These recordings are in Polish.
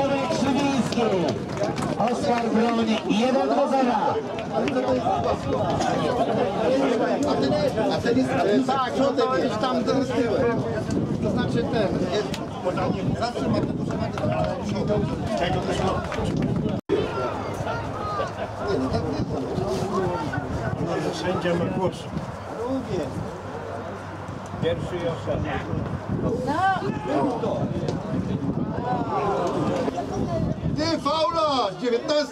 Przemek Krzywiński. Oskar broni 1-0. A ten jest tak, przodem jest tam ten z tyłem. To znaczy ten jest. Zawsze ma tego samego przodem. Nie, no tak nie. Sędzia ma głos. Lubię. Pierwszy i ostatni. Ty, faula! 19!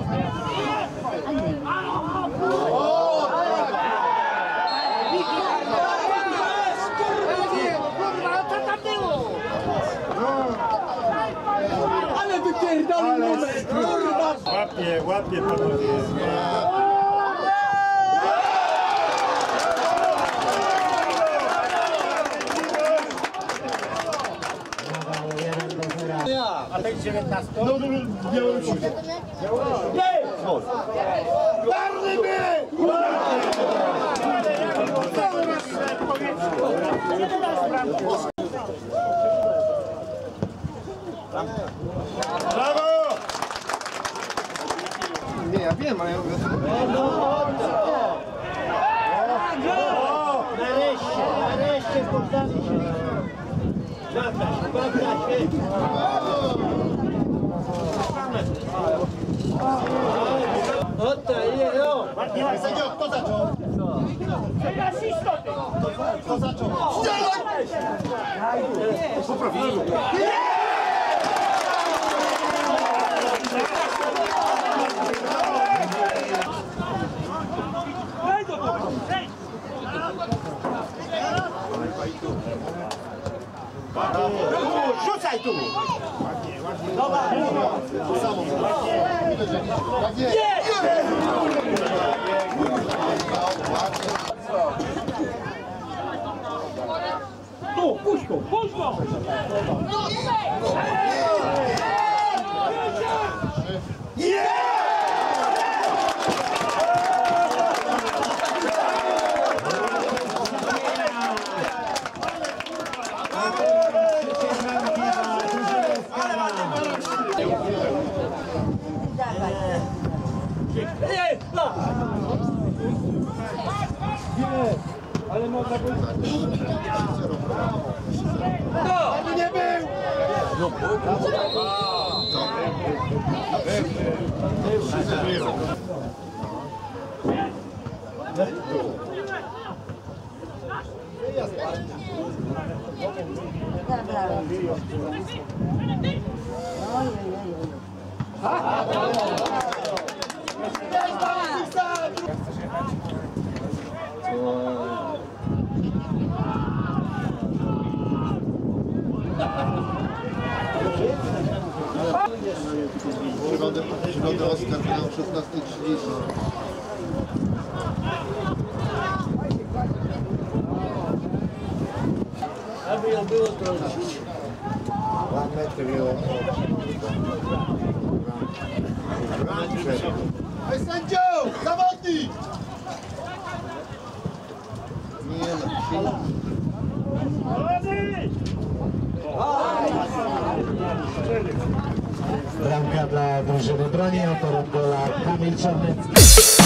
Ale wypierdolę numer, kurwa! Łapie panowie. A ten 19? No, Białorusi. Czarny by! Brawo! Nie, ja wiem, ale ja mówię. Nareszcie poddali się. Bata się. Oddaj, jo! Sędzio, kto zaczął? Kto zaczął? Strzelaj! Poprawili. Rzucaj tu! Tu, puść go, puść go! Ale można by... No! Ani nie był! Środę Oskar miał 16:30. Aby ją było trącić. 2 metry było. Ej, sędzio! Zawodnik! Nie no, Bramka dla drużyny broni, autorem gola Kamil Czarnecki.